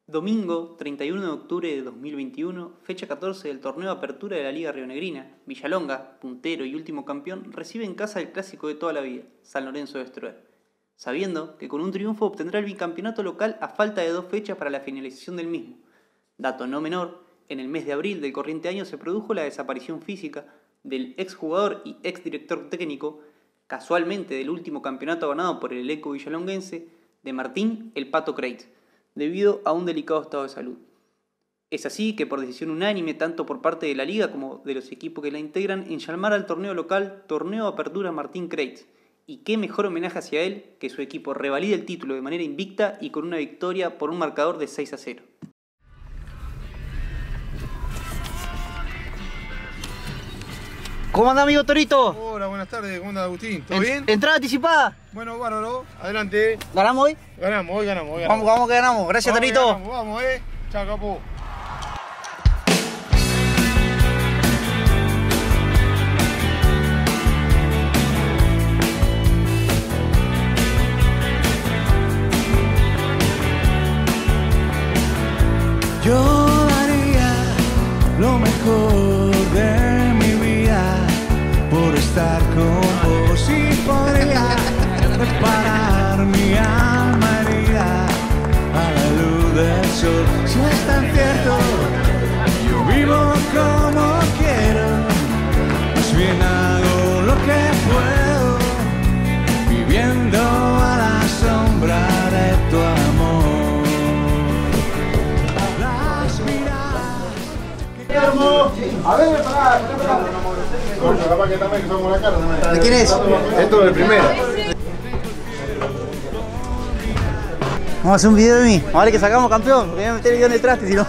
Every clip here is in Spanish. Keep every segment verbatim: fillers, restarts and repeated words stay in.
Domingo treinta y uno de octubre de dos mil veintiuno, fecha catorce del torneo de apertura de la Liga Rionegrina. Villalonga, puntero y último campeón, recibe en casa el clásico de toda la vida, San Lorenzo de Stroer, sabiendo que con un triunfo obtendrá el bicampeonato local a falta de dos fechas para la finalización del mismo. Dato no menor, en el mes de abril del corriente año se produjo la desaparición física del exjugador y exdirector técnico, casualmente del último campeonato ganado por el elenco villalonguense, de Martín El Pato Creit, debido a un delicado estado de salud. Es así que por decisión unánime, tanto por parte de la Liga como de los equipos que la integran, en llamar al torneo local Torneo de Apertura Martín Creit. Y qué mejor homenaje hacia él que su equipo revalide el título de manera invicta y con una victoria por un marcador de seis a cero. ¿Cómo anda, amigo Torito? Hola, buenas tardes, ¿cómo anda, Agustín? ¿Todo en, bien? ¿Entrada anticipada? Bueno, bárbaro, adelante. ¿Ganamos hoy? Ganamos, hoy ganamos, hoy ganamos. Vamos, vamos que ganamos. Gracias, vamos, Torito. Ganamos, vamos, eh. Chao, capo. Yo daría lo mejor de mi vida por estar con vos y podría reparar mi alma herida a la luz del sol. Si no es tan cierto, yo vivo como quiero, pues bien hago lo que puedo, viviendo a la sombra de tu amor. A ver, pará, pará. Coño, capaz que también somos la cara. ¿De quién es? Esto es del primero. Vamos a hacer un video de mí. Vamos a ver que sacamos campeón, porque voy a meter el video en el traste, si no.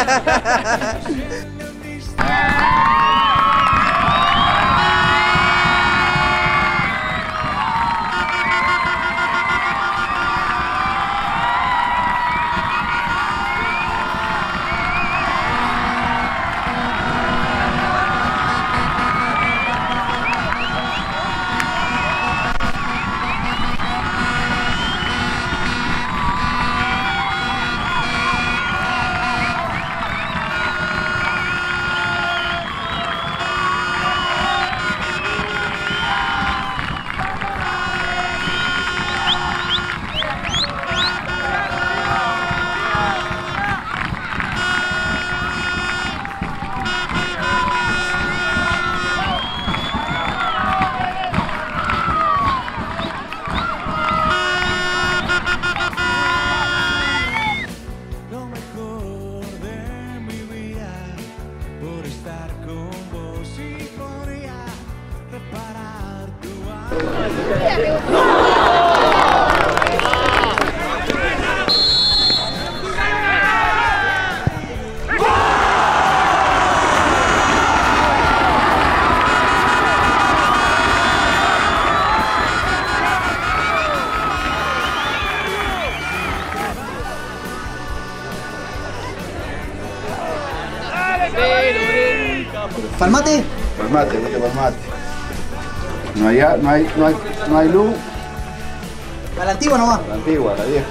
¿Palmate? Palmate, vete palmate. No hay, no hay, no hay, no hay luz. ¿A la antigua nomás? La antigua, la vieja.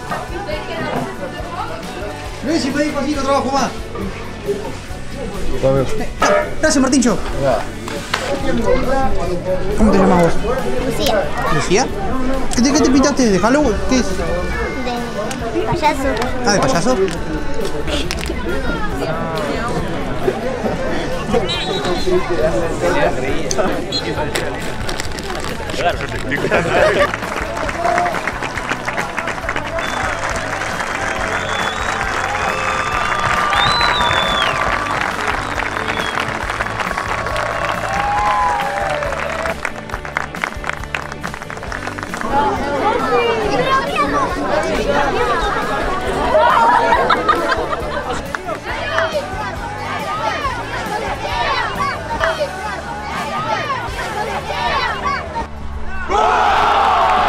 Luis, si pedís pasito, trabajo más. A ver. Gracias, Martincho. Ya. ¿Cómo te llamas vos? Lucía, ¿Lucía? ¿Qué te, qué te pintaste? ¿De Halloween? ¿Qué es? de payaso. Ah, ¿de payaso? ¡Gol!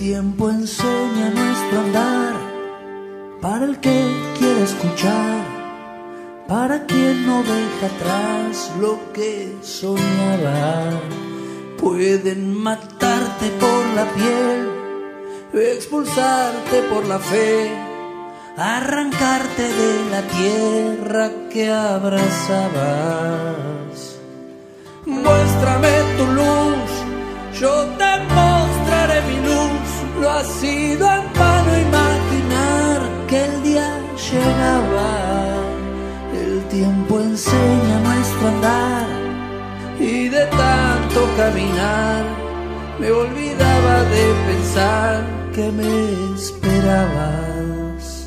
tiempo enseña nuestro andar, para el que quiere escuchar, para quien no deja atrás lo que soñaba. Pueden matarte por la piel, expulsarte por la fe, arrancarte de la tierra que abrazabas. Muéstrame tu luz, yo te mostraré mi luz. Lo ha sido en vano imaginar que el día llegaba. El tiempo enseña nuestro andar, y de tanto caminar me olvidaba de pensar que me esperabas.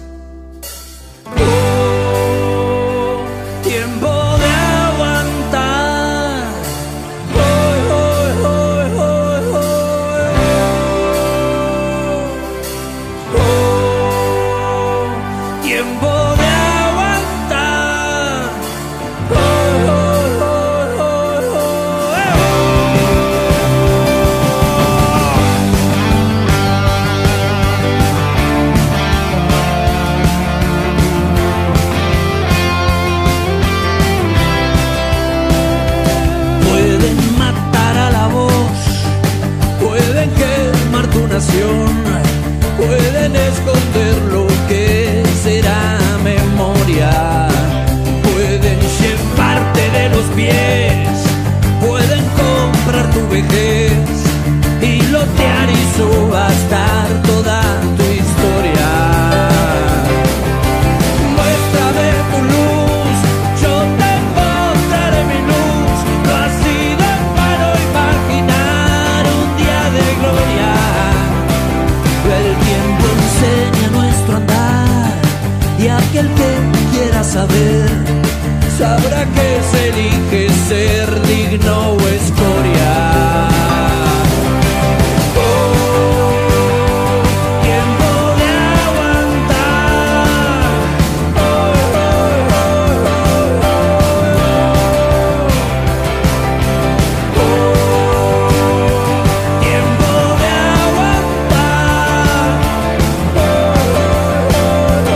Oh, tiempo de aguantar. Oh, oh, oh, oh, oh, oh, oh. Tiempo de aguantar. Oh, oh, oh, oh, oh, Pueden matar a la voz, pueden quemar tu nación, pueden esconder lo que será memoria, pueden llevarte de los pies, pueden comprar tu vejez y lotear y subastar toda tu historia. Muéstrame tu luz, yo te mostraré mi luz. No ha sido en vano imaginar un día de gloria. El tiempo enseña nuestro andar, y aquel que quiera saber sabrá que se elige ser digno o escoria. Oh, tiempo de aguantar. Oh, oh, oh, oh, oh, oh. Tiempo de aguantar. Oh, oh, oh, oh,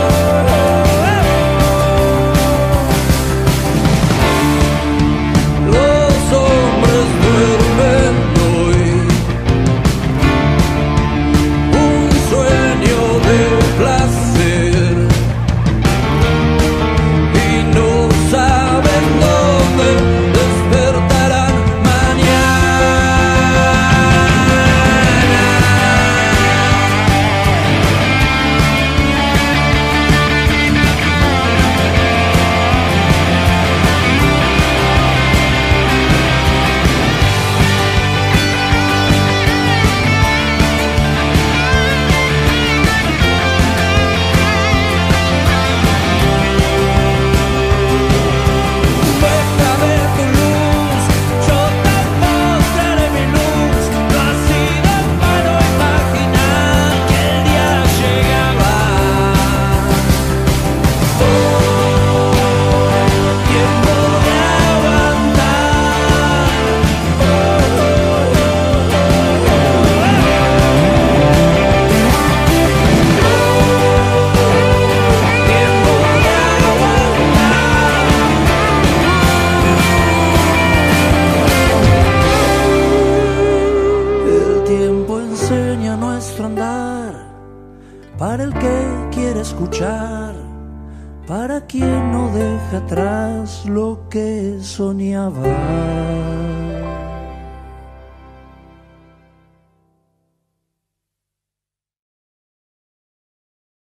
oh. Los hombres duermen hoy, un sueño de placer, y no saben dónde despertarán mañana. Muéstrame tu luz, yo te mostraré mi luz. No ha sido en vano imaginar que el día llegaba. Oh, tiempo de aguantar. Oh, oh, oh, oh, oh, tiempo de aguantar. El tiempo enseña nuestro andar, para el que quiere escuchar, para quien no deja atrás lo que soñaba.